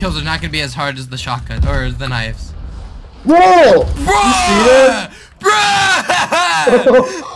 kills are not gonna be as hard as the shotgun or the knives. Whoa! Bruh! Bruh!